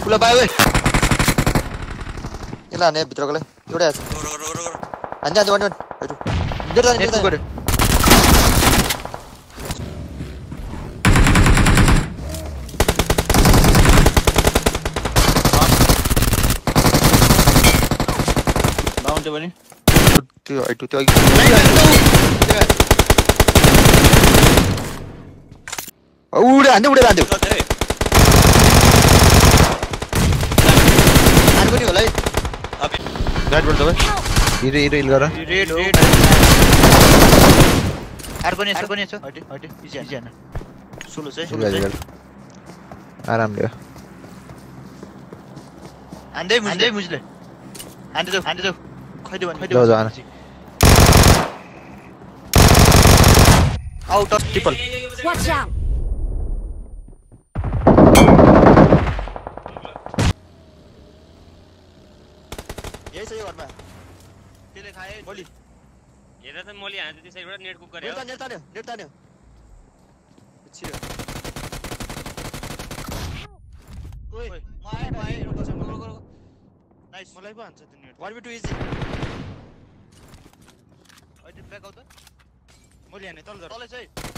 उला बायो ओइ इला ने भित्रकोले एउटा छ हान्जा हान्जा वान हेरु डेटा डेटा गरे डाउन त्यो पनि त्यो आइटु त्यो उडे हान्दै उडे लान्थ्यो आर पनि होला है राइटबाट दबाई हिरो हिरो हिल गर रेड आर पनि छ हटे हटे इजी हैन सोलो चाहिँ आरामले हान्दै मुजले हान्दै जाऊ खैदे भने खैदे जान out of triple Watch out! यही छ यो घरमा त्यसले खाए मोली हेर त मोली हान्छ त्यसैबाट नेट कुक गरे नेट तान्यो छिरो ओइ माए रुको नाइस मलाई पो हान्छ त्यो नेट 1v2 इजी अहिले ब्याक आउट त मोली हाने तल छ